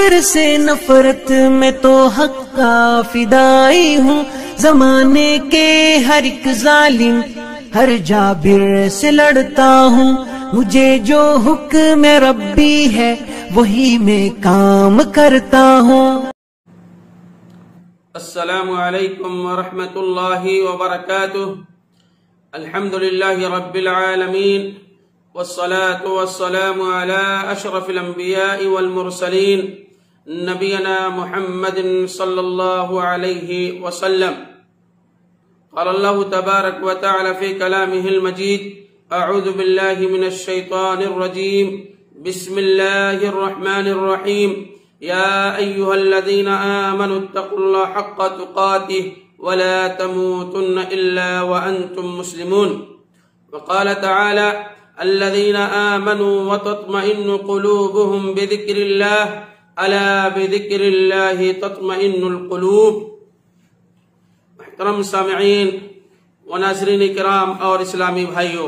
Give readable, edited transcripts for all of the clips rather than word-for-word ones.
کافر سے نفرت میں تو حق کا فدائی ہوں، زمانے کے ہر ایک ظالم ہر جابر سے لڑتا ہوں، مجھے جو حکم ربی ہے وہی میں کام کرتا ہوں۔ السلام علیکم ورحمۃ اللہ وبرکاتہ۔ الحمد للہ رب العالمین، والصلاة والسلام على اشرف الانبیاء والمرسلین، نبینا محمد صلی اللہ علیہ وسلم۔ قال اللہ تبارک وتعالی فی کلامہ المجید: اعوذ باللہ من الشیطان الرجیم، بسم اللہ الرحمن الرحیم، یا ایہا الذین آمنوا اتقوا اللہ حق تقاتہ ولا تموتن الا وانتم مسلمون۔ وقال تعالی: الذین آمنوا وتطمئن قلوبهم بذکر اللہ، الا بذکر اللہ تطمئن القلوب۔ محترم سامعین و ناظرین کرام اور اسلامی بھائیوں،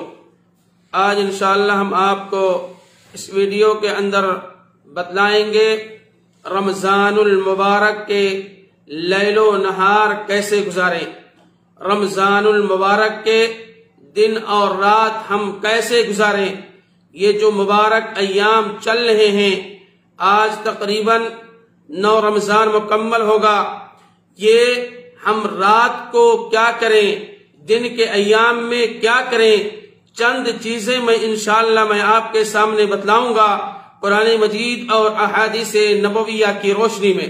آج انشاءاللہ ہم آپ کو اس ویڈیو کے اندر بتلائیں گے رمضان المبارک کے لیل و نہار کیسے گزاریں، رمضان المبارک کے دن اور رات ہم کیسے گزاریں۔ یہ جو مبارک ایام چل رہے ہیں، آج تقریباً 9 رمضان مکمل ہوگا، یہ ہم رات کو کیا کریں، دن کے ایام میں کیا کریں، چند چیزیں میں انشاءاللہ میں آپ کے سامنے بتلاؤں گا قرآن مجید اور احادیث نبویہ کی روشنی میں۔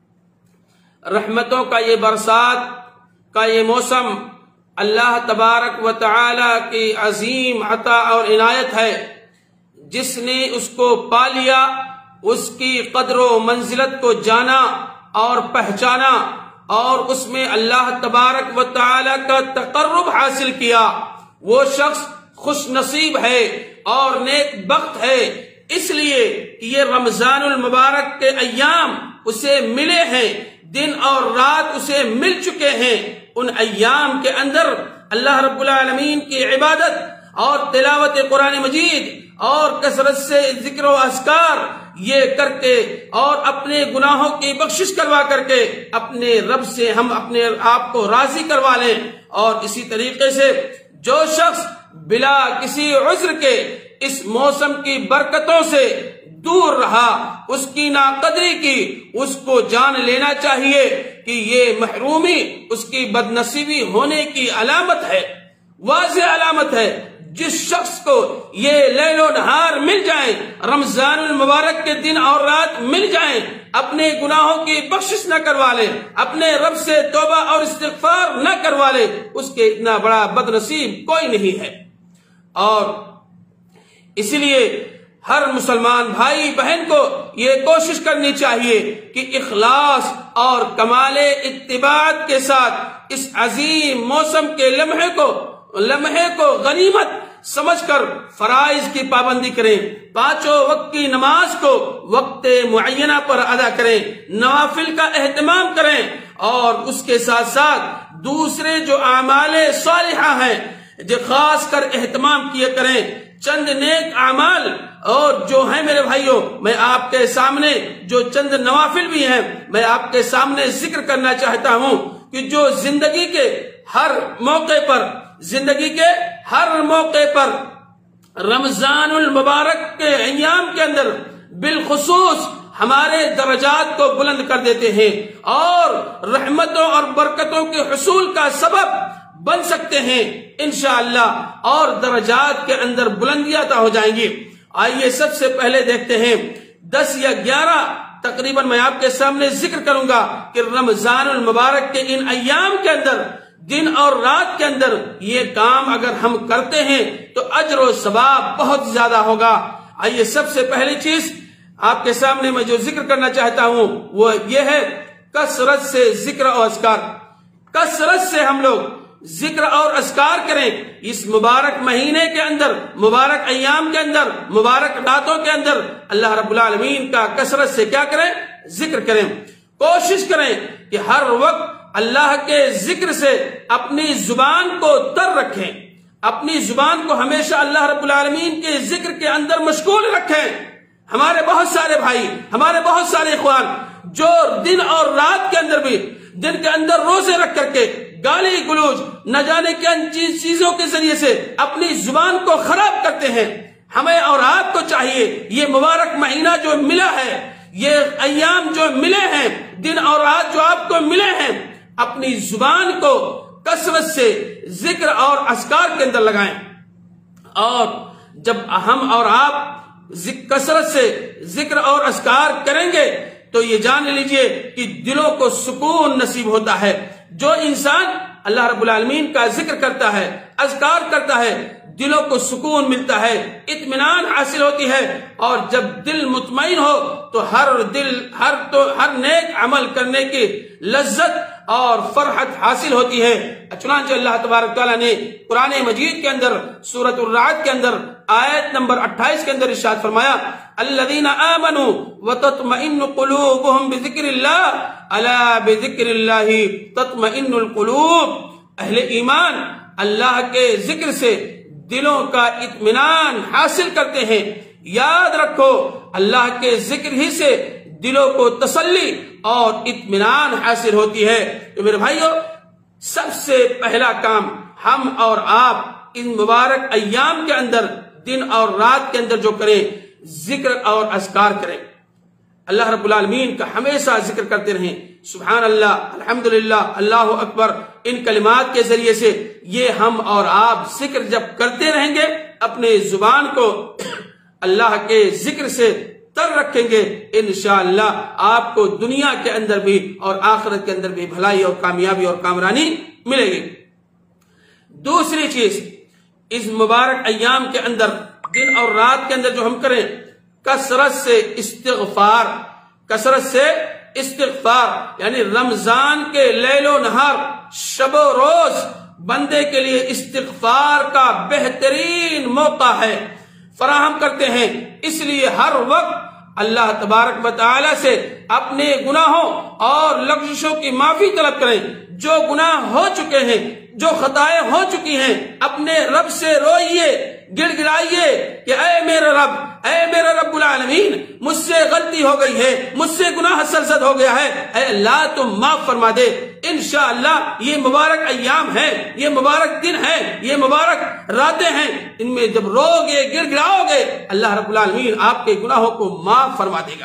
رحمتوں کا یہ برسات کا یہ موسم اللہ تبارک و تعالی کی عظیم عطا اور عنایت ہے۔ جس نے اس کو پا لیا، اس کی قدر و منزلت کو جانا اور پہچانا اور اس میں اللہ تبارک و تعالی کا تقرب حاصل کیا، وہ شخص خوش نصیب ہے اور نیک بخت ہے، اس لیے کہ یہ رمضان المبارک کے ایام اسے ملے ہیں، دن اور رات اسے مل چکے ہیں۔ ان ایام کے اندر اللہ رب العالمین کی عبادت اور تلاوت قرآن مجید اور کثرت سے ذکر و اذکار یہ کر کے اور اپنے گناہوں کی بخشش کروا کر کے اپنے رب سے ہم اپنے آپ کو راضی کروا لیں۔ اور اسی طریقے سے جو شخص بلا کسی عذر کے اس موسم کی برکتوں سے دور رہا، اس کی ناقدری کی، اس کو جان لینا چاہیے کہ یہ محرومی اس کی بدنصیبی ہونے کی علامت ہے، واضح علامت ہے۔ جس شخص کو یہ لیل و نہار مل جائیں، رمضان المبارک کے دن اور رات مل جائیں، اپنے گناہوں کی بخشش نہ کروا لے، اپنے رب سے توبہ اور استغفار نہ کروا لے، اس کے اتنا بڑا بدنصیب کوئی نہیں ہے۔ اور اسی لیے ہر مسلمان بھائی بہن کو یہ کوشش کرنی چاہیے کہ اخلاص اور کمال اتباعت کے ساتھ اس عظیم موسم کے لمحے کو غنیمت سمجھ کر فرائض کی پابندی کریں، 5 وقت کی نماز کو وقت معینہ پر ادا کریں، نوافل کا اہتمام کریں، اور اس کے ساتھ ساتھ دوسرے جو اعمال صالحہ ہیں جو خاص کر اہتمام کیے کریں۔ چند نیک اعمال اور جو ہیں میرے بھائیوں، میں آپ کے سامنے جو چند نوافل بھی ہیں میں آپ کے سامنے ذکر کرنا چاہتا ہوں کہ جو زندگی کے ہر موقع پر رمضان المبارک کے ایام کے اندر بالخصوص ہمارے درجات کو بلند کر دیتے ہیں اور رحمتوں اور برکتوں کے حصول کا سبب بن سکتے ہیں انشاءاللہ، اور درجات کے اندر بلندیاں عطا ہو جائیں گی۔ آئیے سب سے پہلے دیکھتے ہیں 10 یا 11 تقریباً میں آپ کے سامنے ذکر کروں گا کہ رمضان المبارک کے ان ایام کے اندر دن اور رات کے اندر یہ کام اگر ہم کرتے ہیں تو اجر و ثواب بہت زیادہ ہوگا۔ آئیے سب سے پہلی چیز آپ کے سامنے میں جو ذکر کرنا چاہتا ہوں وہ یہ ہے کثرت سے ذکر اور اذکار۔ کثرت سے ہم لوگ ذکر اور اذکار کریں اس مبارک مہینے کے اندر، مبارک ایام کے اندر، مبارک راتوں کے اندر اللہ رب العالمین کا کثرت سے کیا کریں؟ ذکر کریں۔ کوشش کریں کہ ہر وقت اللہ کے ذکر سے اپنی زبان کو تر رکھیں، اپنی زبان کو ہمیشہ اللہ رب العالمین کے ذکر کے اندر مشغول رکھیں۔ ہمارے بہت سارے بھائی، ہمارے بہت سارے اخوان جو دن اور رات کے اندر بھی، دن کے اندر روزے رکھ کر کے گالی گلوچ نہ جانے کن چیزوں کے ذریعے سے اپنی زبان کو خراب کرتے ہیں. ہمیں اور آپ کو چاہیے یہ مبارک مہینہ جو ملا ہے، یہ ایام جو ملے ہیں، دن اور رات جو آپ کو ملے ہیں، اپنی زبان کو کثرت سے ذکر اور اذکار کے اندر لگائیں. اور جب ہم اور آپ کثرت سے ذکر اور اذکار کریں گے تو یہ جان لیجئے کہ دلوں کو سکون نصیب ہوتا ہے. جو انسان اللہ رب العالمین کا ذکر کرتا ہے، اذکار کرتا ہے، دلوں کو سکون ملتا ہے، اطمینان حاصل ہوتی ہے. اور جب دل مطمئن ہو تو ہر نیک عمل کرنے کی لذت اور فرحت حاصل ہوتی ہے. چنانچہ اللہ تبارک تعالیٰ نے قرآن مجید کے اندر سورۃ الرعد کے اندر آیت نمبر 28 کے اندر ارشاد فرمایا، الذین آمنوا وتطمئن قلوبهم بذکر اللہ الا بذکر اللہ تطمئن القلوب. اہل ایمان اللہ کے ذکر سے دلوں کا اطمینان حاصل کرتے ہیں. یاد رکھو اللہ کے ذکر ہی سے دلوں کو تسلی اور اطمینان حاصل ہوتی ہے. تو میرے بھائیو، سب سے پہلا کام ہم اور آپ ان مبارک ایام کے اندر دن اور رات کے اندر جو کریں، ذکر اور اذکار کریں. اللہ رب العالمین کا ہمیشہ ذکر کرتے رہیں. سبحان اللہ، الحمدللہ، اللہ اکبر، ان کلمات کے ذریعے سے یہ ہم اور آپ ذکر جب کرتے رہیں گے، اپنے زبان کو اللہ کے ذکر سے تر رکھیں گے، انشاءاللہ آپ کو دنیا کے اندر بھی اور آخرت کے اندر بھی بھلائی اور کامیابی اور کامرانی ملے گی. دوسری چیز، اس مبارک ایام کے اندر دن اور رات کے اندر جو ہم کریں، کثرت سے استغفار. کثرت سے استغفار یعنی رمضان کے لیل و نہار، شب و روز بندے کے لیے استغفار کا بہترین موقع ہے، فراہم کرتے ہیں. اس لیے ہر وقت اللہ تبارک و تعالی سے اپنے گناہوں اور لغزشوں کی معافی طلب کریں. جو گناہ ہو چکے ہیں، جو خطائیں ہو چکی ہیں، اپنے رب سے روئیے، گڑ گڑائیے کہ اے میرا رب، اے میرا رب العالمین، مجھ سے غلطی ہو گئی ہے، مجھ سے گناہ سرزد ہو گیا ہے، اے اللہ تم معاف فرما دے. انشاءاللہ یہ مبارک ایام ہیں، یہ مبارک دن ہیں، یہ مبارک راتیں ہیں، ان میں جب رو گے، گڑ گڑاؤ گے، اللہ رب العالمین آپ کے گناہوں کو معاف فرما دے گا.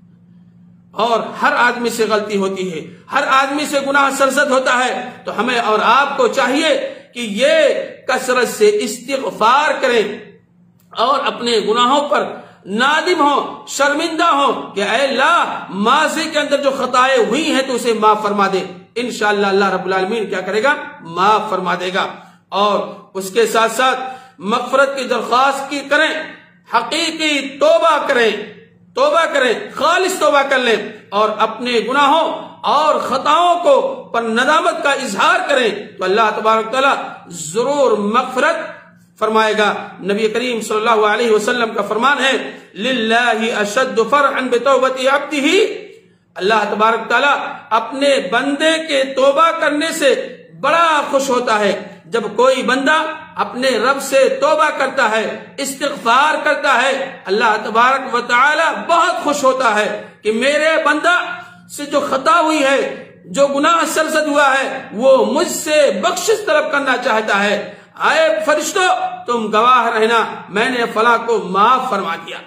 اور ہر آدمی سے غلطی ہوتی ہے، ہر آدمی سے گناہ سرزد ہوتا ہے. تو ہمیں اور آپ کو چاہیے کہ یہ کثرت سے استغفار کریں اور اپنے گناہوں پر نادم ہوں، شرمندہ ہوں کہ اے اللہ ماضی کے اندر جو خطائیں ہوئی ہیں تو اسے معاف فرما دے. انشاءاللہ اللہ رب العالمین کیا کرے گا؟ معاف فرما دے گا. اور اس کے ساتھ ساتھ مغفرت کی درخواست کی کریں، حقیقی توبہ کریں، توبہ کریں، خالص توبہ کر لیں اور اپنے گناہوں اور خطاؤں کو پر ندامت کا اظہار کریں تو اللہ تبارک تعالیٰ ضرور مغفرت فرمائے گا. نبی کریم صلی اللہ علیہ وسلم کا فرمان ہے، للہ اشد فرحا بتوبۃ عبدہ. اللہ تبارک تعالیٰ اپنے بندے کے توبہ کرنے سے بڑا خوش ہوتا ہے. جب کوئی بندہ اپنے رب سے توبہ کرتا ہے، استغفار کرتا ہے، اللہ تبارک و تعالی بہت خوش ہوتا ہے کہ میرے بندہ سے جو خطا ہوئی ہے، جو گناہ سرزد ہوا ہے، وہ مجھ سے بخشش طلب کرنا چاہتا ہے. اے فرشتوں تم گواہ رہنا، میں نے فلاں کو معاف فرما دیا.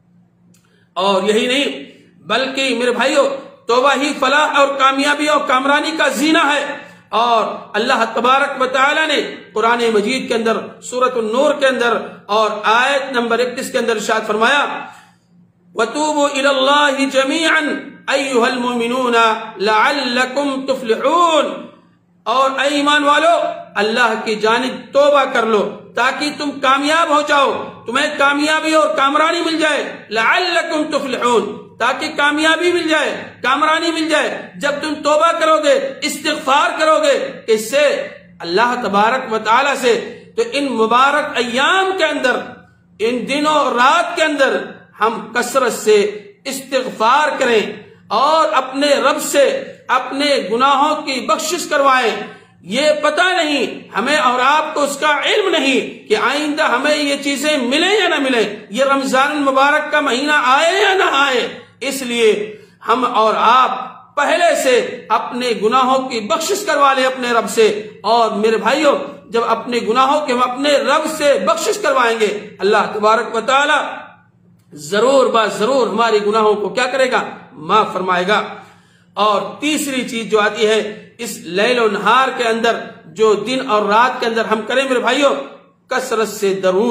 اور یہی نہیں بلکہ میرے بھائیوں، توبہ ہی فلاح اور کامیابی اور کامرانی کا زینہ ہے. اور اللہ تبارک و تعالی نے قرآن مجید کے اندر سورۃ النور کے اندر اور آیت نمبر 31 کے اندر ارشاد فرمایا، وَتُوبُوا إِلَى اللَّهِ جَمِيعًا أَيُّهَا الْمُؤْمِنُونَ لَعَلَّكُمْ تُفْلِحُونَ. اور اے ایمان والو، اللہ کی جانب توبہ کر لو تاکہ تم کامیاب ہو جاؤ، تمہیں کامیابی اور کامرانی مل جائے. لَعَلَّكُمْ تُفْلِحُونَ، تاکہ کامیابی مل جائے، کامرانی مل جائے. جب تم توبہ کرو گے، استغفار کرو گے، اس سے اللہ تبارک و تعالی سے تو ان مبارک ایام کے اندر، ان دنوں اور رات کے اندر ہم کثرت سے استغفار کریں اور اپنے رب سے اپنے گناہوں کی بخشش کروائیں. یہ پتہ نہیں ہمیں اور آپ کو اس کا علم نہیں کہ آئندہ ہمیں یہ چیزیں ملیں یا نہ ملیں، یہ رمضان المبارک کا مہینہ آئے یا نہ آئے۔ اس لیے ہم اور آپ پہلے سے اپنے گناہوں کی بخشش کروا لیں اپنے رب سے، اور میرے بھائیوں جب اپنے گناہوں کے ہم اپنے رب سے بخشش کروائیں گے، اللہ تبارک و تعالی ضرور ضرور ہمارے گناہوں کو کیا کرے گا؟ معاف فرمائے گا۔ اور تیسری چیز جو آتی ہے اس لیل و نہار کے اندر، جو دن اور رات کے اندر ہم کریں میرے بھائیوں، کثرت سے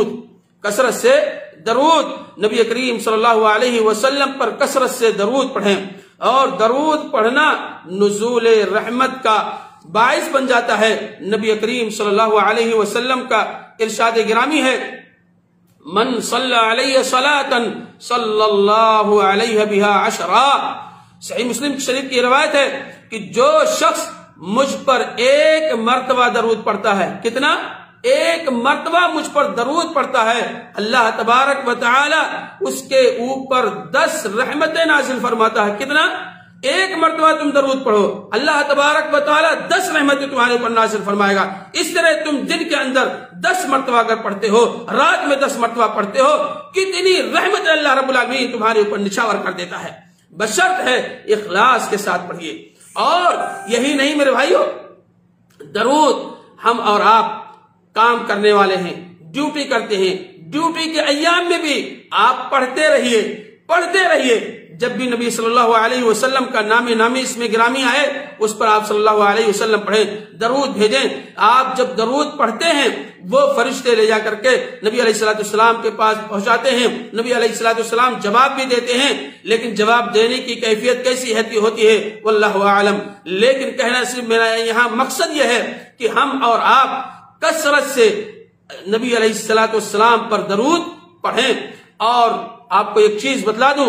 درود نبی کریم صلی اللہ علیہ وسلم پر کثرت سے درود پڑھیں، اور درود پڑھنا نزول رحمت کا باعث بن جاتا ہے۔ نبی کریم صلی اللہ علیہ وسلم کا ارشاد گرامی ہے، من صلی علیہ صلاۃ صلی اللہ علیہ بہا عشرا۔ صحیح مسلم شریف کی روایت ہے کہ جو شخص مجھ پر ایک مرتبہ درود پڑھتا ہے، کتنا؟ ایک مرتبہ مجھ پر درود پڑھتا ہے، اللہ تبارک و تعالی اس کے اوپر 10 رحمتیں نازل فرماتا ہے۔ کتنا؟ ایک مرتبہ تم درود پڑھو، اللہ تبارک و تعالی 10 رحمتیں تمہارے اوپر نازل فرمائے گا۔ اس طرح تم دن کے اندر 10 مرتبہ اگر پڑھتے ہو، رات میں 10 مرتبہ پڑھتے ہو، کتنی رحمت اللہ رب العالمین تمہارے اوپر نچھاور کر دیتا ہے۔ بشرط ہے اخلاص کے ساتھ پڑھیے۔ اور یہی نہیں میرے بھائیو، درود ہم اور آپ کام کرنے والے ہیں، ڈیوٹی کرتے ہیں، ڈیوٹی کے ایام میں بھی آپ پڑھتے رہیے۔ جب بھی نبی صلی اللہ علیہ وسلم کا نامی اس میں گرامی آئے، اس پر آپ صلی اللہ علیہ وسلم پڑھیں، درود بھیجیں۔ آپ جب درود پڑھتے ہیں، وہ فرشتے لے جا کر کے نبی علیہ الصلوۃ والسلام کے پاس پہنچاتے ہیں، نبی علیہ الصلوۃ والسلام جواب بھی دیتے ہیں، لیکن جواب دینے کی کیفیت کیسی ہوتی ہے واللہ اعلم۔ لیکن کہنا صرف میرا یہاں مقصد یہ ہے کہ ہم اور آپ کثرت سے نبی علیہ الصلوۃ والسلام پر درود پڑھیں۔ اور آپ کو ایک چیز بتلا دوں،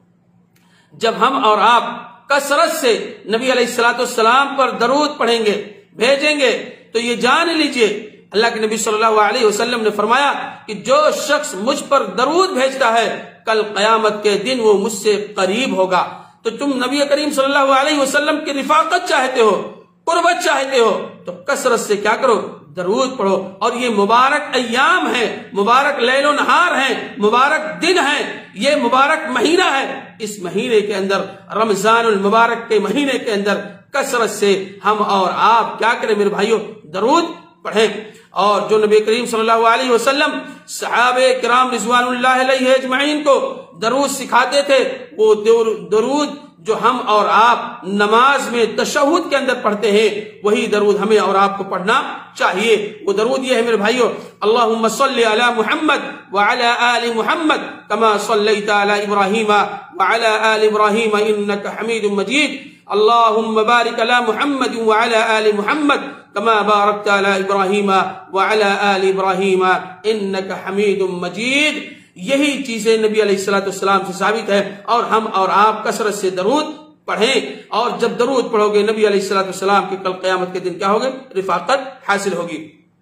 جب ہم اور آپ کثرت سے نبی علیہ الصلوۃ والسلام پر درود پڑھیں گے، بھیجیں گے، تو یہ جان لیجئے اللہ کے نبی صلی اللہ علیہ وسلم نے فرمایا کہ جو شخص مجھ پر درود بھیجتا ہے، کل قیامت کے دن وہ مجھ سے قریب ہوگا۔ تو تم نبی کریم صلی اللہ علیہ وسلم کی رفاقت چاہتے ہو، قربت چاہتے ہو، تو کثرت سے کیا کرو؟ درود پڑھو۔ اور یہ مبارک ایام ہے، مبارک لیل و نہار ہیں، مبارک دن ہیں، یہ مبارک مہینہ ہے۔ اس مہینے کے اندر، رمضان المبارک کے مہینے کے اندر کثرت سے ہم اور آپ کیا کریں میرے بھائیوں؟ درود پڑھیں۔ اور جو نبی کریم صلی اللہ علیہ وسلم صحابہ کرام رضوان اللہ علیہ اجمعین کو درود سکھاتے تھے، وہ درود جو ہم اور آپ نماز میں تشہد کے اندر پڑھتے ہیں، وہی درود ہمیں اور آپ کو پڑھنا چاہیے۔ وہ درود یہ ہے میرے بھائیو، اللہم صلی علی محمد وعلی آل محمد کما صلیت علی ابراہیم وعلی آل ابراہیم انک حمید مجید، اللہم بارک علی محمد وعلی آل محمد کما بارکت علی ابراہیم وعلی آل ابراہیم انک حمید مجید۔ یہی چیزیں نبی علیہ الصلوۃ والسلام سے ثابت ہے، اور ہم اور آپ کثرت سے درود پڑھیں۔ اور جب درود پڑھو گے نبی علیہ الصلوۃ والسلام کی کل قیامت کے دن کیا ہوگی؟ رفاقت حاصل ہوگی۔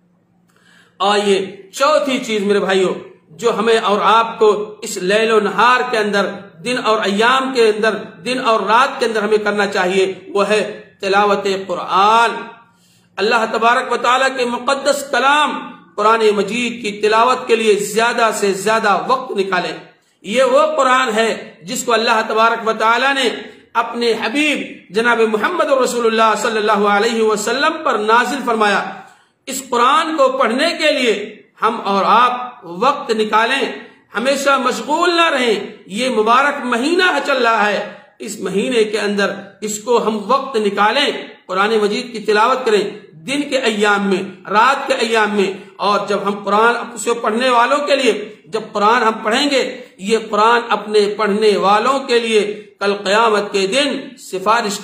آئیے چوتھی چیز میرے بھائیوں جو ہمیں اور آپ کو اس لیل و نہار کے اندر، دن اور ایام کے اندر، دن اور رات کے اندر ہمیں کرنا چاہیے، وہ ہے تلاوت قرآن۔ اللہ تبارک و تعالیٰ کے مقدس کلام قرآن مجید کی تلاوت کے لیے زیادہ سے زیادہ وقت نکالیں۔ یہ وہ قرآن ہے جس کو اللہ تبارک و تعالیٰ نے اپنے حبیب جناب محمد رسول اللہ صلی اللہ علیہ وسلم پر نازل فرمایا۔ اس قرآن کو پڑھنے کے لیے ہم اور آپ وقت نکالیں، ہمیشہ مشغول نہ رہیں۔ یہ مبارک مہینہ چل رہا ہے، اس مہینے کے اندر اس کو ہم وقت نکالیں، قرآن مجید کی تلاوت کریں، دن کے ایام میں، رات کے ایام میں۔ اور جب ہم قرآن اسے پڑھنے والوں کے لیے، جب قرآن ہم پڑھیں گے، یہ قرآن اپنے پڑھنے والوں کے لیے کل قیامت کے دن سفارش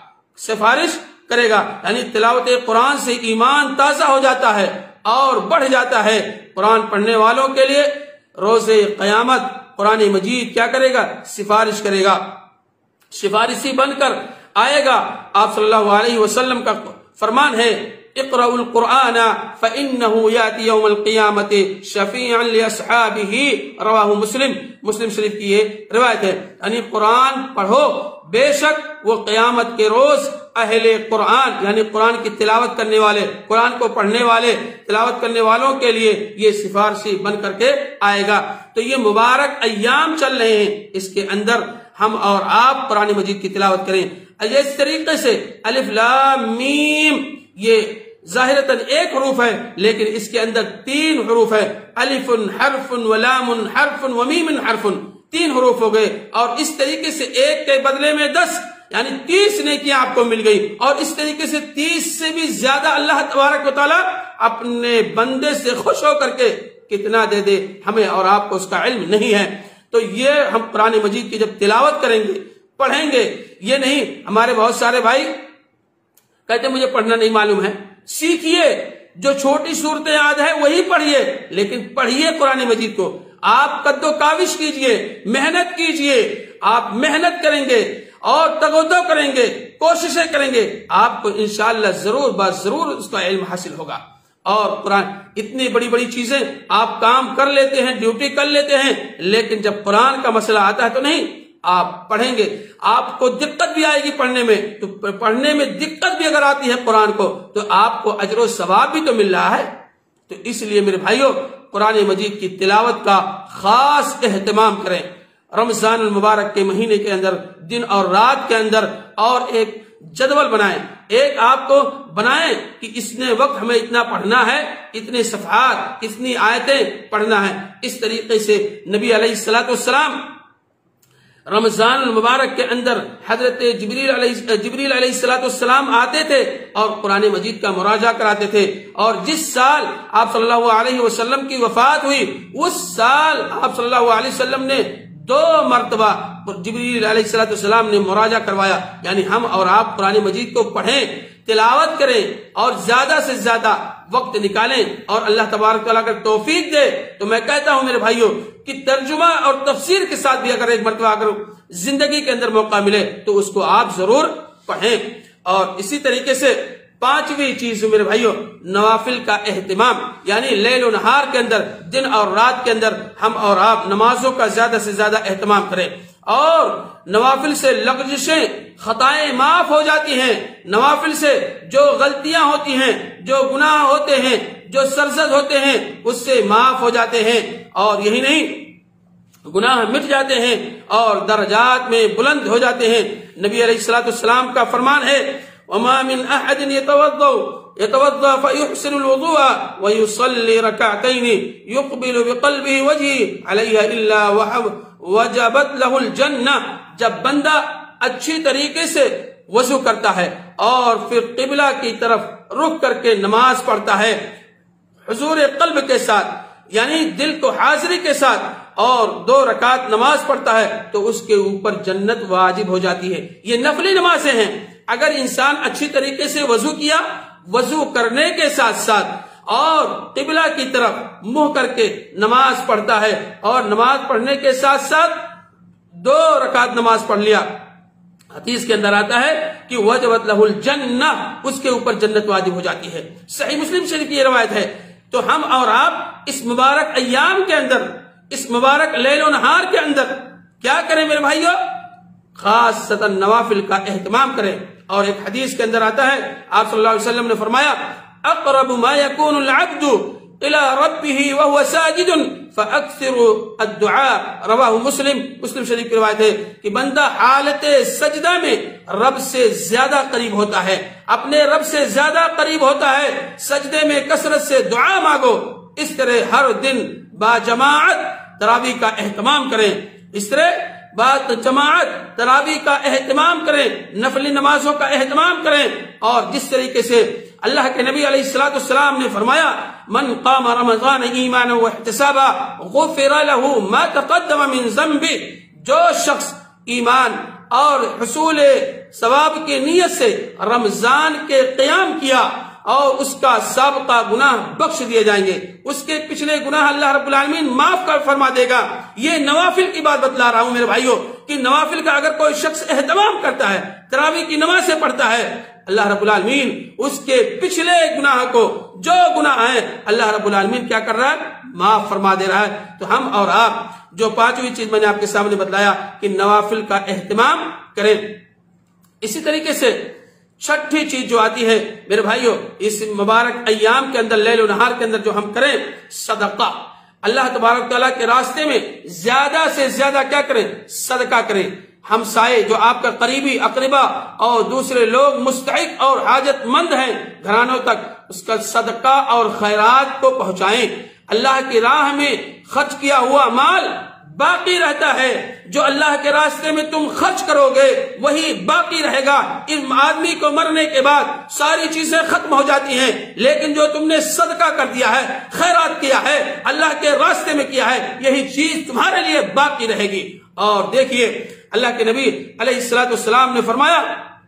کرے گا، یعنی تلاوت قرآن سے ایمان تازہ ہو جاتا ہے اور بڑھ جاتا ہے۔ قرآن پڑھنے والوں کے لیے روز قیامت قرآن مجید کیا کرے گا؟ سفارش کرے گا، سفارشی بن کر آئے گا۔ آپ صلی اللہ علیہ وسلم کا فرمان ہے، اقرأوا القرآن فإنه يأتي يوم القيامة شفيعا لأصحابه رواہ مسلم شریف کی یہ روایت ہے. یعنی قرآن پڑھو، بے شک وہ قیامت کے روز اہل قرآن یعنی قرآن کی تلاوت کرنے والے، قرآن کو پڑھنے والے، تلاوت کرنے والوں کے لیے یہ سفارشی بن کر کے آئے گا. تو یہ مبارک ایام چل رہے ہیں، اس کے اندر ہم اور آپ قرآن مجید کی تلاوت کریں. اس طریقے سے الف لام میم یہ ظاہرتاً ایک حروف ہے لیکن اس کے اندر 3 حروف ہے. الف حرف ولام حرف ومیم حرف، 3 حروف ہو گئے. اور اس طریقے سے ایک کے بدلے میں 10 یعنی 30 نیکیاں آپ کو مل گئی. اور اس طریقے سے 30 سے بھی زیادہ اللہ تبارک و تعالی اپنے بندے سے خوش ہو کر کے کتنا دے دے، ہمیں اور آپ کو اس کا علم نہیں ہے. تو یہ ہم قرآن مجید کی جب تلاوت کریں گے، پڑھیں گے، یہ نہیں ہمارے بہت سارے بھائی کہتے مجھے پڑھنا نہیں معلوم ہے. سیکھیے، جو چھوٹی صورتیں یاد ہے وہی پڑھیے، لیکن پڑھیے قرآن مجید کو. آپ قد و کاوش کیجئے، محنت کیجئے. آپ محنت کریں گے اور تگودو کریں گے، کوششیں کریں گے، آپ کو انشاءاللہ ضرور ضرور اس کا علم حاصل ہوگا. اور قرآن اتنی بڑی بڑی چیزیں آپ کام کر لیتے ہیں، ڈیوٹی کر لیتے ہیں، لیکن جب قرآن کا مسئلہ آتا ہے تو نہیں. آپ پڑھیں گے، آپ کو دقت بھی آئے گی پڑھنے میں، تو پڑھنے میں دقت بھی اگر آتی ہے قرآن کو تو آپ کو اجر و ثواب بھی تو مل رہا ہے. تو اس لیے میرے بھائیوں قرآن مجید کی تلاوت کا خاص اہتمام کریں. رمضان المبارک کے مہینے کے اندر دن اور رات کے اندر اور ایک جدول بنائیں، ایک آپ کو بنائیں کہ اتنے وقت ہمیں اتنا پڑھنا ہے، اتنے صفحات، اتنی آیتیں پڑھنا ہے. اس طریقے سے نبی علیہ السلام رمضان المبارک کے اندر حضرت جبریل علیہ السلام آتے تھے اور قرآن مجید کا مراجعہ کراتے تھے. اور جس سال آپ صلی اللہ علیہ وسلم کی وفات ہوئی اس سال آپ صلی اللہ علیہ وسلم نے 2 مرتبہ جبریل علیہ السلام نے مراجعہ کروایا. یعنی ہم اور آپ قرآن مجید کو پڑھیں، تلاوت کریں اور زیادہ سے زیادہ وقت نکالیں. اور اللہ تبارک تعالیٰ اگر توفیق دے تو میں کہتا ہوں میرے بھائیوں کہ ترجمہ اور تفسیر کے ساتھ بھی اگر ایک مرتبہ اگر زندگی کے اندر موقع ملے تو اس کو آپ ضرور پڑھیں. اور اسی طریقے سے 5ویں چیز میرے بھائیوں نوافل کا اہتمام، یعنی لیل و نہار کے اندر، دن اور رات کے اندر ہم اور آپ نمازوں کا زیادہ سے زیادہ اہتمام کریں. اور نوافل سے لغزشیں، خطائیں معاف ہو جاتی ہیں. نوافل سے جو غلطیاں ہوتی ہیں، جو گناہ ہوتے ہیں، جو سرزد ہوتے ہیں، اس سے معاف ہو جاتے ہیں. اور یہی نہیں، گناہ مٹ جاتے ہیں اور درجات میں بلند ہو جاتے ہیں. نبی علیہ السلام کا فرمان ہے وما من احد يتوضا فيحسن الوضوء ويصلي ركعتين يقبل بقلبه وجهه عليها الا وجبت له الجنہ. جب بندہ اچھی طریقے سے وضو کرتا ہے اور پھر قبلہ کی طرف رخ کر کے نماز پڑھتا ہے حضور قلب کے ساتھ، یعنی دل کو حاضری کے ساتھ، اور 2 رکعت نماز پڑھتا ہے تو اس کے اوپر جنت واجب ہو جاتی ہے. یہ نفلی نمازیں ہیں. اگر انسان اچھی طریقے سے وضو کیا، وضو کرنے کے ساتھ ساتھ اور قبلہ کی طرف منہ کر کے نماز پڑھتا ہے اور نماز پڑھنے کے ساتھ ساتھ 2 رکعت نماز پڑھ لیا، حدیث کے اندر آتا ہے کہ وجبت لہ الجنہ، اس کے اوپر جنت واجب ہو جاتی ہے. صحیح مسلم شریف کی یہ روایت ہے. تو ہم اور آپ اس مبارک ایام کے اندر، اس مبارک لیل و نہار کے اندر کیا کریں میرے بھائیو؟ خاص نوافل کا اہتمام کریں. اور ایک حدیث کے اندر آتا ہے آپ صلی اللہ علیہ وسلم نے فرمایا اقرب ما يكون العبد الى ربه وهو ساجد فاكثر الدعاء رواہ مسلم شریف کی روایت ہے کہ بندہ حالت سجدہ میں رب سے زیادہ قریب ہوتا ہے، اپنے رب سے زیادہ قریب ہوتا ہے. سجدے میں کثرت سے دعا مانگو. اس طرح ہر دن با جماعت تراویح کا اہتمام کریں. اس طرح بات جماعت تراویح کا اہتمام کریں، نفلی نمازوں کا اہتمام کریں. اور جس طریقے سے اللہ کے نبی علیہ السلام نے فرمایا من قام رمضان ایمانا واحتسابا غفر له ما تقدم من ذنبه، جو شخص ایمان اور حصول ثواب کی نیت سے رمضان کے قیام کیا اور اس کا سابقہ گناہ بخش دیے جائیں گے، اس کے پچھلے گناہ اللہ رب العالمین معاف کر فرما دے گا. یہ نوافل کی بات بتلا رہا ہوں میرے بھائیوں کہ نوافل کا اگر کوئی شخص اہتمام کرتا ہے، تراویح کی نمازیں پڑھتا ہے، اللہ رب العالمین اس کے پچھلے گناہ کو، جو گناہ ہیں، اللہ رب العالمین کیا کر رہا ہے؟ معاف فرما دے رہا ہے۔ تو ہم اور آپ جو پانچویں چیز میں نے آپ کے سامنے بتلایا کہ نوافل کا اہتمام کریں۔ اسی طریقے سے چھٹی چیز جو آتی ہے میرے بھائیوں، اس مبارک ایام کے اندر، لیل و نہار کے اندر جو ہم کریں، صدقہ۔ اللہ تبارک تعالیٰ کے راستے میں زیادہ سے زیادہ کیا کریں؟ صدقہ کریں۔ ہمسائے جو آپ کا قریبی اقربا اور دوسرے لوگ مستحق اور حاجت مند ہیں گھرانوں تک، اس کا صدقہ اور خیرات کو پہنچائیں۔ اللہ کی راہ میں خرچ کیا ہوا مال باقی رہتا ہے، جو اللہ کے راستے میں تم خرچ کرو گے وہی باقی رہے گا۔ اس آدمی کو مرنے کے بعد ساری چیزیں ختم ہو جاتی ہیں، لیکن جو تم نے صدقہ کر دیا ہے، خیرات کیا ہے، اللہ کے راستے میں کیا ہے، یہی چیز تمہارے لیے باقی رہے گی۔ اور دیکھیے اللہ کے نبی علیہ الصلوۃ والسلام نے فرمایا،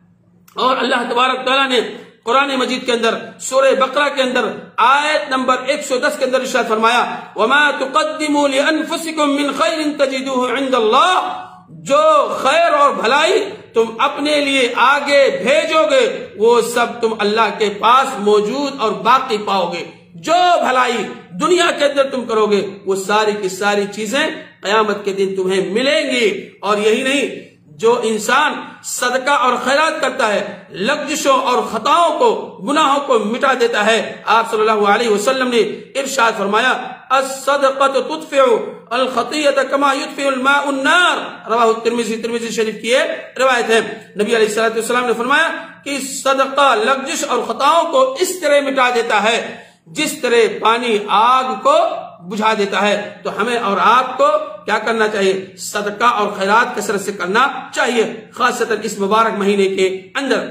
اور اللہ تبارک تعالیٰ نے قرآن مجید کے اندر سورہ بقرہ کے اندر آیت نمبر 110 کے اندر ارشاد فرمایا، وَمَا تُقَدِّمُوا لِأَنفُسِكُم مِّن خَيْرٍ تَجِدُوهُ عِندَ اللَّهِ، جو خیر اور بھلائی تم اپنے لیے آگے بھیجو گے وہ سب تم اللہ کے پاس موجود اور باقی پاؤ گے۔ جو بھلائی دنیا کے اندر تم کرو گے وہ ساری کی ساری چیزیں قیامت کے دن تمہیں ملیں گی۔ اور یہی نہیں، جو انسان صدقہ اور خیرات کرتا ہے، لغزشوں اور خطاؤں کو، گناہوں کو مٹا دیتا ہے۔ آپ صلی اللہ علیہ وسلم نے ارشاد فرمایا، الصدقۃ تطفئ الخطیۃ کما یطفئ الماء النار، رواہ ترمذی شریف کی روایت ہے۔ نبی علیہ الصلوۃ والسلام نے فرمایا کہ صدقہ لغزش اور خطاؤں کو اس طرح مٹا دیتا ہے جس طرح پانی آگ کو بجھا دیتا ہے۔ تو ہمیں اور آپ کو کیا کرنا چاہیے؟ صدقہ اور خیرات کثرت سے کرنا چاہیے، خاصتاً اس مبارک مہینے کے اندر۔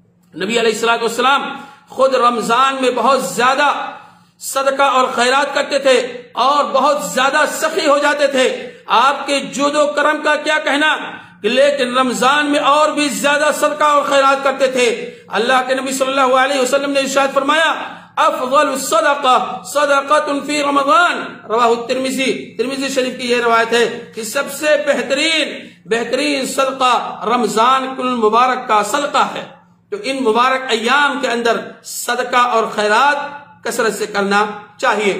نبی علیہ الصلوۃ والسلام خود رمضان میں بہت زیادہ صدقہ اور خیرات کرتے تھے اور بہت زیادہ سخی ہو جاتے تھے۔ آپ کے جود و کرم کا کیا کہنا، لیکن رمضان میں اور بھی زیادہ صدقہ اور خیرات کرتے تھے۔ اللہ کے نبی صلی اللہ علیہ وسلم نے ارشاد فرمایا، افضل الصدقہ صدقۃ فی رمضان، رواہ ترمذی شریف کی یہ روایت ہے کہ سب سے بہترین صدقہ رمضان المبارک کا صدقہ ہے۔ تو ان مبارک ایام کے اندر صدقہ اور خیرات کثرت سے کرنا چاہیے۔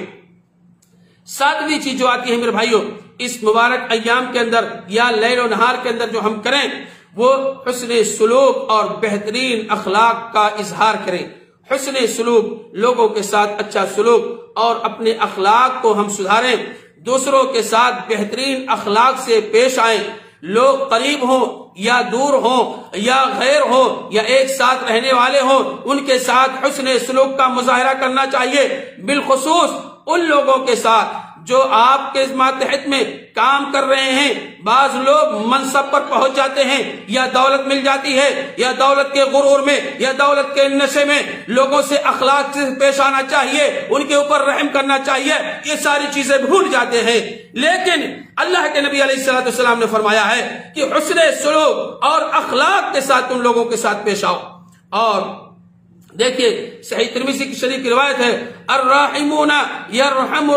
ساتویں چیز جو آتی ہے میرے بھائیوں، اس مبارک ایام کے اندر یا لیل و نہار کے اندر جو ہم کریں، وہ حسن سلوک اور بہترین اخلاق کا اظہار کریں۔ حسن سلوک، لوگوں کے ساتھ اچھا سلوک، اور اپنے اخلاق کو ہم سدھاریں، دوسروں کے ساتھ بہترین اخلاق سے پیش آئیں۔ لوگ قریب ہوں یا دور ہوں یا غیر ہوں یا ایک ساتھ رہنے والے ہوں، ان کے ساتھ حسن سلوک کا مظاہرہ کرنا چاہیے، بالخصوص ان لوگوں کے ساتھ جو آپ کے ماتحت میں کام کر رہے ہیں۔ بعض لوگ منصب پر پہنچ جاتے ہیں یا دولت مل جاتی ہے یا دولت کے غرور میں یا دولت کے نشے میں لوگوں سے اخلاق سے پیش آنا چاہیے، ان کے اوپر رحم کرنا چاہیے، یہ ساری چیزیں بھول جاتے ہیں۔ لیکن اللہ کے نبی علیہ الصلوۃ والسلام نے فرمایا ہے کہ حسن سلوک اور اخلاق کے ساتھ تم لوگوں کے ساتھ پیش آؤ۔ اور دیکھیے صحیح ترمذی کی شریف کی روایت ہے، الراحمون یرحم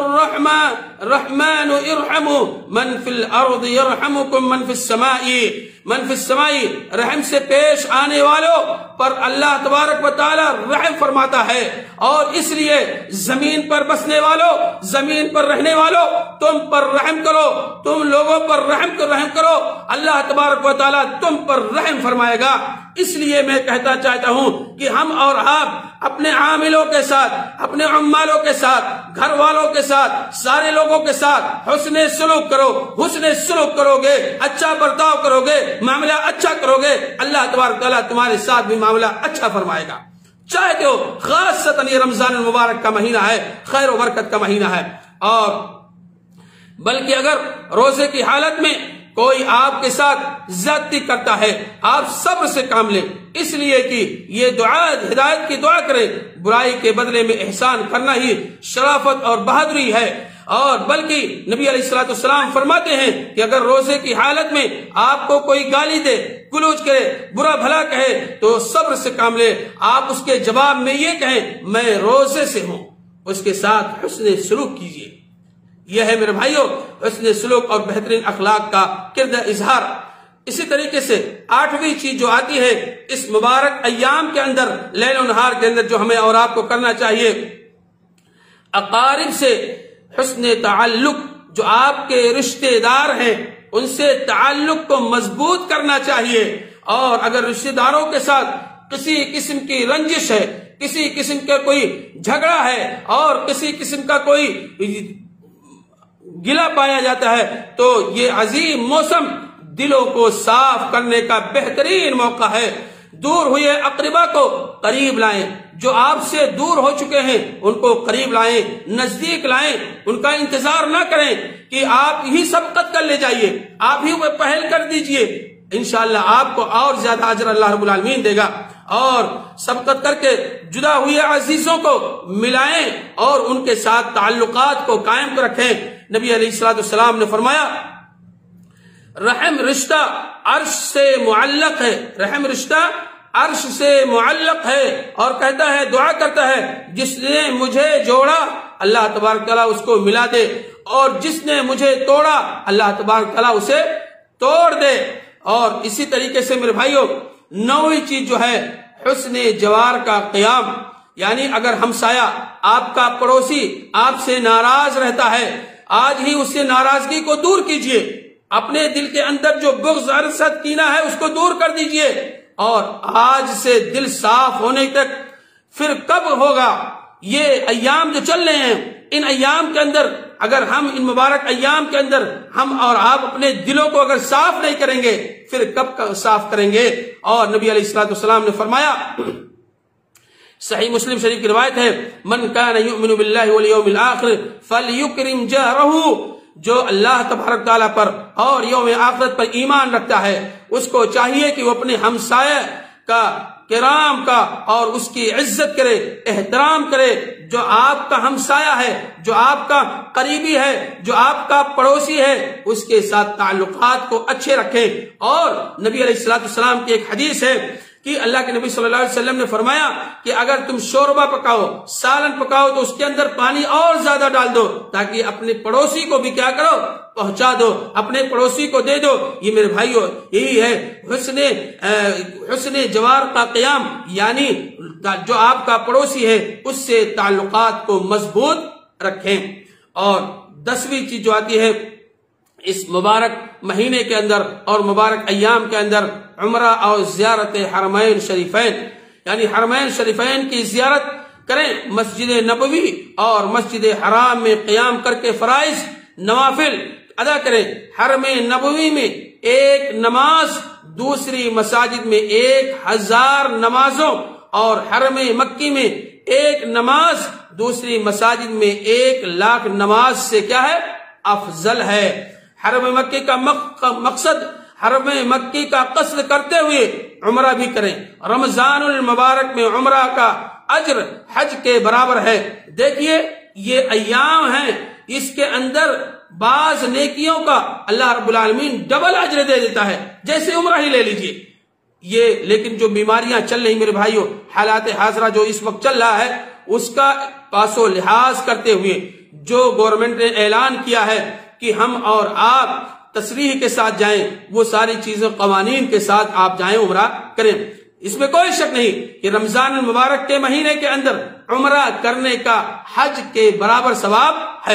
الرحمن ارحموا من فی الارض یرحمکم من فی السماء، رحم سے پیش آنے والوں پر اللہ تبارک و تعالی رحم فرماتا ہے، اور اس لیے زمین پر بسنے والوں، زمین پر رہنے والوں، تم پر رحم کرو، تم لوگوں پر رحم کرو، اللہ تبارک و تعالی تم پر رحم فرمائے گا۔ اس لیے میں کہتا چاہتا ہوں کہ ہم اور آپ اپنے عاملوں کے ساتھ، اپنے عمالوں کے ساتھ، گھر والوں کے ساتھ، سارے لوگوں کے ساتھ حسن سلوک کرو۔ حسن سلوک کرو گے، اچھا برتاؤ کرو گے، معاملہ اچھا کرو گے، اللہ تبارک تعالیٰ تمہارے ساتھ بھی معاملہ اچھا فرمائے گا۔ چاہتے ہو خاصتاً یہ رمضان المبارک کا مہینہ ہے، خیر و برکت کا مہینہ ہے، اور بلکہ اگر روزے کی حالت میں کوئی آپ کے ساتھ زیادتی کرتا ہے، آپ صبر سے کام لیں، اس لیے کہ یہ دعا ہدایت کی دعا کریں۔ برائی کے بدلے میں احسان کرنا ہی شرافت اور بہادری ہے۔ اور بلکہ نبی علیہ الصلوۃ والسلام فرماتے ہیں کہ اگر روزے کی حالت میں آپ کو کوئی گالی دے، گلوچ کرے، برا بھلا کہے تو صبر سے کام لے۔ آپ اس کے جواب میں یہ کہیں میں روزے سے ہوں، اس کے ساتھ حسن سلوک کیجیے۔ یہ ہے میرے بھائیوں حسن سلوک اور بہترین اخلاق کا کردہ اظہار۔ اسی طریقے سے 8ویں چیز جو آتی ہے اس مبارک ایام کے اندر، لیل و نہار کے اندر، جو ہمیں اور آپ کو کرنا چاہیے، اقارب سے حسن تعلق، جو آپ کے رشتہ دار ہیں ان سے تعلق کو مضبوط کرنا چاہیے. اور اگر رشتہ داروں کے ساتھ کسی قسم کی رنجش ہے، کسی قسم کا کوئی جھگڑا ہے اور کسی قسم کا کوئی گلہ پایا جاتا ہے، تو یہ عظیم موسم دلوں کو صاف کرنے کا بہترین موقع ہے. دور ہوئے اقربا کو قریب لائیں، جو آپ سے دور ہو چکے ہیں ان کو قریب لائیں، نزدیک لائیں. ان کا انتظار نہ کریں کہ آپ ہی سبقت کر لے جائیے، آپ ہی وہ پہل کر دیجئے. انشاءاللہ آپ کو اور زیادہ اجر اللہ رب العالمین دے گا. اور سبقت کر کے جدا ہوئے عزیزوں کو ملائیں اور ان کے ساتھ تعلقات کو قائم رکھیں. نبی علیہ السلام نے فرمایا رحم رشتہ عرش سے معلق ہے، رحم رشتہ عرش سے معلق ہے. اور کہتا ہے، دعا کرتا ہے، جس نے مجھے جوڑا اللہ تبارک تعالیٰ اس کو ملا دے، اور جس نے مجھے توڑا اللہ تبارک تعالیٰ اسے توڑ دے. اور اسی طریقے سے میرے بھائیوں 9ویں چیز جو ہے حسن جوار کا قیام، یعنی اگر ہمسایہ آپ کا پڑوسی آپ سے ناراض رہتا ہے، آج ہی اس سے ناراضگی کو دور کیجئے. اپنے دل کے اندر جو بغض حسد کینہ ہے اس کو دور کر دیجئے. اور آج سے دل صاف ہونے تک پھر کب ہوگا؟ یہ ایام جو چل رہے ہیں، ان ایام کے اندر اگر ہم ان مبارک ایام کے اندر ہم اور آپ اپنے دلوں کو اگر صاف نہیں کریں گے پھر کب صاف کریں گے؟ اور نبی علیہ السلام نے فرمایا، صحیح مسلم شریف کی روایت ہے، من کان یؤمن باللہ والیوم الآخر فلیکرم جارہ، جو اللہ تبارک تعالیٰ پر اور یوم آخرت پر ایمان رکھتا ہے اس کو چاہیے کہ وہ اپنے ہمسایہ کا کرام کا اور اس کی عزت کرے، احترام کرے. جو آپ کا ہمسایہ ہے، جو آپ کا قریبی ہے، جو آپ کا پڑوسی ہے، اس کے ساتھ تعلقات کو اچھے رکھیں. اور نبی علیہ السلام کی ایک حدیث ہے کہ اللہ کے نبی صلی اللہ علیہ وسلم نے فرمایا کہ اگر تم شوربہ پکاؤ، سالن پکاؤ تو اس کے اندر پانی اور زیادہ ڈال دو تاکہ اپنے پڑوسی کو بھی کیا کرو، پہنچا دو، اپنے پڑوسی کو دے دو. یہ میرے بھائیوں یہی ہے حسن جوار کا قیام، یعنی جو آپ کا پڑوسی ہے اس سے تعلقات کو مضبوط رکھیں. اور 10ویں چیز جو آتی ہے اس مبارک مہینے کے اندر اور مبارک ایام کے اندر، عمرہ اور زیارت حرمین شریفین، یعنی حرمین شریفین کی زیارت کریں. مسجد نبوی اور مسجد حرام میں قیام کر کے فرائض نوافل ادا کریں. حرم نبوی میں ایک نماز دوسری مساجد میں 1000 نمازوں، اور حرم مکی میں ایک نماز دوسری مساجد میں 1,00,000 نماز سے کیا ہے، افضل ہے. حرم مکی کا مقصد، حرم مکی کا قصد کرتے ہوئے عمرہ بھی کریں. رمضان المبارک میں عمرہ کا اجر حج کے برابر ہے. دیکھیے یہ ایام ہیں، اس کے اندر بعض نیکیوں کا اللہ رب العالمین ڈبل اجر دے دیتا ہے، جیسے عمرہ ہی لے لیجئے. یہ لیکن جو بیماریاں چل رہی میرے بھائیوں، حالات حاضرہ جو اس وقت چل رہا ہے، اس کا پاس و لحاظ کرتے ہوئے جو گورنمنٹ نے اعلان کیا ہے کہ ہم اور آپ تصریح کے ساتھ جائیں، وہ ساری چیزیں قوانین کے ساتھ آپ جائیں، عمرہ کریں. اس میں کوئی شک نہیں کہ رمضان المبارک کے مہینے کے اندر عمرہ کرنے کا حج کے برابر ثواب ہے.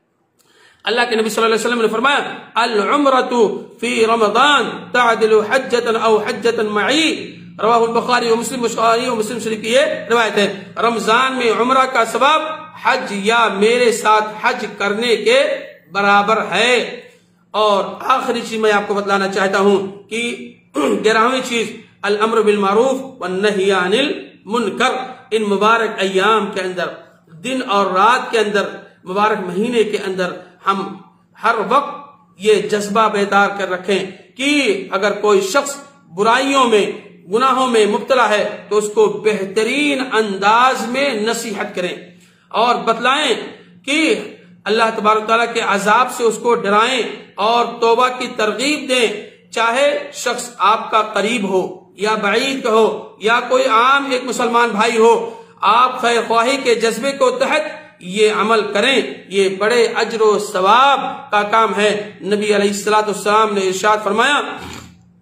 اللہ کے نبی صلی اللہ علیہ وسلم نے فرمایا، العمرۃ فی رمضان تعدل حجۃ او حجۃ معی، رواہ البخاری و مسلم، بخاری و مسلم شریف کی یہ روایت ہے. رمضان میں عمرہ کا ثواب حج یا میرے ساتھ حج کرنے کے برابر ہے. اور آخری چیز میں آپ کو بتلانا چاہتا ہوں کہ 11ویں چیز الامر بالمعروف والنہی عن المنکر. ان مبارک ایام کے اندر، دن اور رات کے اندر، مبارک مہینے کے اندر ہم ہر وقت یہ جذبہ بیدار کر رکھیں کہ اگر کوئی شخص برائیوں میں، گناہوں میں مبتلا ہے تو اس کو بہترین انداز میں نصیحت کریں اور بتلائیں کہ اللہ تبارک تعالیٰ کے عذاب سے اس کو ڈرائیں اور توبہ کی ترغیب دیں. چاہے شخص آپ کا قریب ہو یا بعید ہو یا کوئی عام ایک مسلمان بھائی ہو، آپ خیر خواہی کے جذبے کو تحت یہ عمل کریں. یہ بڑے اجر و ثواب کا کام ہے. نبی علیہ السلام نے ارشاد فرمایا،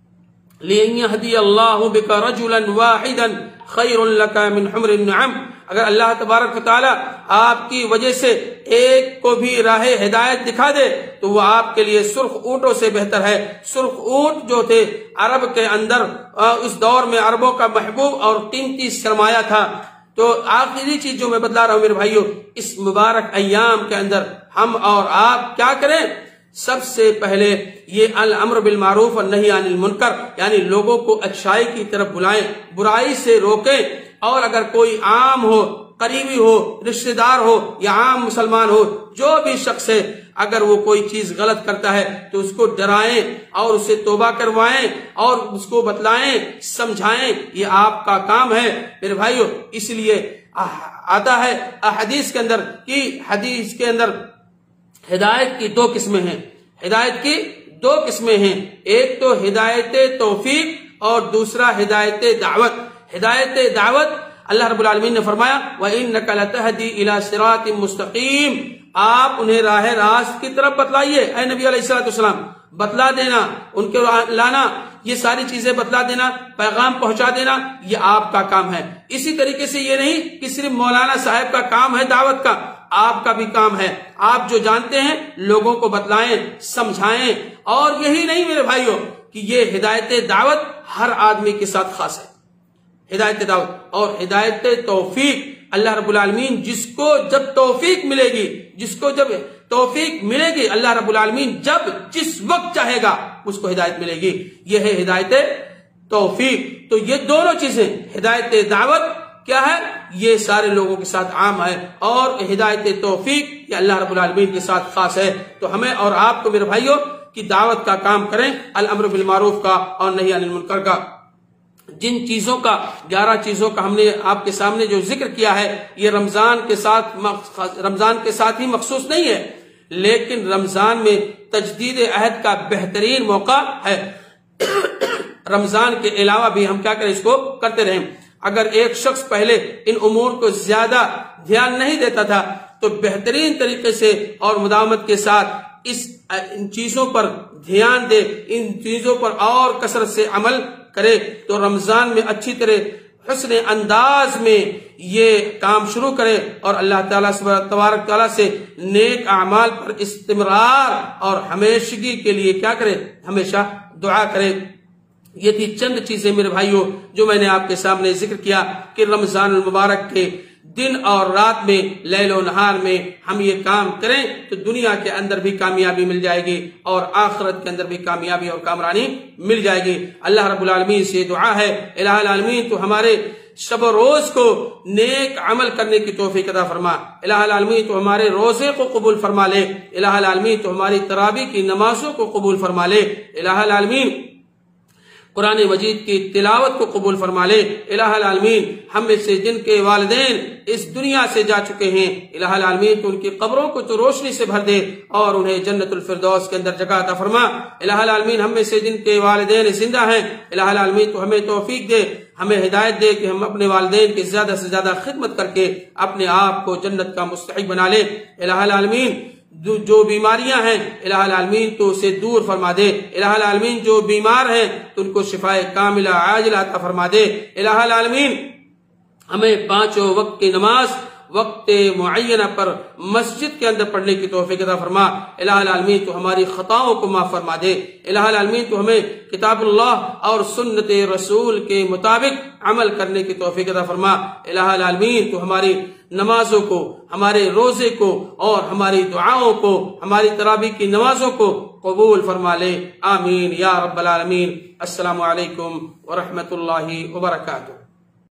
لِأَن يَهْدِيَ اللَّهُ بِكَ رَجُلًا وَاحِدًا خَيْرٌ لَكَ مِنْ حُمْرِ النَّعَمِ۔ اگر اللہ تبارک و تعالی آپ کی وجہ سے ایک کو بھی راہ ہدایت دکھا دے تو وہ آپ کے لیے سرخ اونٹوں سے بہتر ہے۔ سرخ اونٹ جو تھے عرب کے اندر اس دور میں عربوں کا محبوب اور قیمتی سرمایہ تھا۔ تو آخری چیز جو میں بتلا رہا ہوں میرے بھائیوں، اس مبارک ایام کے اندر ہم اور آپ کیا کریں؟ سب سے پہلے یہ الامر بالمعروف والنہی عن المنکر، یعنی لوگوں کو اچھائی کی طرف بلائیں، برائی سے روکیں، اور اگر کوئی عام ہو، قریبی ہو، رشتہ دار ہو یا عام مسلمان ہو، جو بھی شخص ہے، اگر وہ کوئی چیز غلط کرتا ہے تو اس کو ڈرائیں اور اسے توبہ کروائیں اور اس کو بتلائیں، سمجھائیں۔ یہ آپ کا کام ہے میرے بھائیوں۔ اس لیے آتا ہے حدیث کے اندر کہ حدیث کے اندر ہدایت کی دو قسمیں ہیں۔ ہدایت کی دو قسمیں ہیں، ایک تو ہدایت توفیق اور دوسرا ہدایت دعوت۔ ہدایت دعوت اللہ رب العالمین نے فرمایا وَإِنَّكَ لَتَهْدِي إِلَى صِرَاطٍ مُسْتَقِيمٍ، آپ انہیں راہ راست کی طرف بتلائیے۔ اے نبی علیہ السلام، بتلا دینا، ان کے لانا، یہ ساری چیزیں بتلا دینا، پیغام پہنچا دینا، یہ آپ کا کام ہے۔ اسی طریقے سے یہ نہیں کہ صرف مولانا صاحب کا کام ہے دعوت کا، آپ کا بھی کام ہے۔ آپ جو جانتے ہیں لوگوں کو بتلائیں، سمجھائیں۔ اور یہی نہیں میرے بھائیوں کہ یہ ہدایت دعوت ہر آدمی کے ساتھ خاص ہے۔ ہدایت دعوت اور ہدایت توفیق، اللہ رب العالمین جس کو جب توفیق ملے گی، جس کو جب توفیق ملے گی، اللہ رب العالمین جب جس وقت چاہے گا اس کو ہدایت ملے گی۔ یہ ہے ہدایت توفیق۔ تو یہ دونوں چیزیں، ہدایت دعوت کیا ہے؟ یہ سارے لوگوں کے ساتھ عام ہے، اور ہدایت توفیق یہ اللہ رب العالمین کے ساتھ خاص ہے۔ تو ہمیں اور آپ کو میرے بھائیوں کی دعوت کا کام کریں، الامر بالمعروف کا اور نہی عن المنکر کا۔ جن چیزوں کا 11 چیزوں کا ہم نے آپ کے سامنے جو ذکر کیا ہے، یہ رمضان کے ساتھ ہی مخصوص نہیں ہے، لیکن رمضان میں تجدید عہد کا بہترین موقع ہے۔ رمضان کے علاوہ بھی ہم کیا کریں؟ اس کو کرتے رہیں۔ اگر ایک شخص پہلے ان امور کو زیادہ دھیان نہیں دیتا تھا تو بہترین طریقے سے اور مداومت کے ساتھ ان چیزوں پر دھیان دے، ان چیزوں پر اور کثرت سے عمل کرے تو رمضان میں اچھی طرح حسن انداز میں یہ کام شروع کرے، اور اللہ تعالیٰ تبارک تعالیٰ سے نیک اعمال پر استمرار اور ہمیشگی کے لیے کیا کرے؟ ہمیشہ دعا کرے۔ یہ تھی چند چیزیں میرے بھائیوں جو میں نے آپ کے سامنے ذکر کیا کہ رمضان المبارک کے دن اور رات میں، لیل و نہار میں ہم یہ کام کریں تو دنیا کے اندر بھی کامیابی مل جائے گی اور آخرت کے اندر بھی کامیابی اور کامرانی مل جائے گی۔ اللہ رب العالمین سے دعا ہے الہ العالمین تو ہمارے شب و روز کو نیک عمل کرنے کی توفیق عطا فرما۔ الہ العالمین تو ہمارے روزے کو قبول فرما لے۔ الہ العالمین تو ہماری تراویح کی نمازوں کو قبول فرما لے۔ الہ العالمین قرآن مجید کی تلاوت کو قبول فرما لے۔ الہ العالمین ہم میں سے جن کے والدین اس دنیا سے جا چکے ہیں، الہ العالمین تو ان کی قبروں کو تو روشنی سے بھر دے اور انہیں جنت الفردوس کے اندر جگہ عطا فرما۔ الہ العالمین ہم میں سے جن کے والدین زندہ ہیں، الہ العالمین تو ہمیں توفیق دے، ہمیں ہدایت دے کہ ہم اپنے والدین کی زیادہ سے زیادہ خدمت کر کے اپنے آپ کو جنت کا مستحق بنا لے۔ الہ العالمین جو بیماریاں ہیں الہ العالمین تو اسے دور فرما دے۔ الہ العالمین جو بیمار ہیں تو ان کو شفائے کاملہ عاجلہ عطا فرما دے۔ الہ العالمین ہمیں 5 وقت کی نماز وقت معینہ پر مسجد کے اندر پڑھنے کی توفیق عطا فرما۔ الہ العالمین تو ہماری خطاؤں کو معاف فرما دے۔ الہ العالمین تو ہمیں کتاب اللہ اور سنت رسول کے مطابق عمل کرنے کی توفیق عطا فرما۔ الہ العالمین تو ہماری نمازوں کو، ہمارے روزے کو اور ہماری دعاؤں کو، ہماری تراویح کی نمازوں کو قبول فرما لے۔ آمین یا رب العالمین۔ السلام علیکم ورحمۃ اللہ وبرکاتہ۔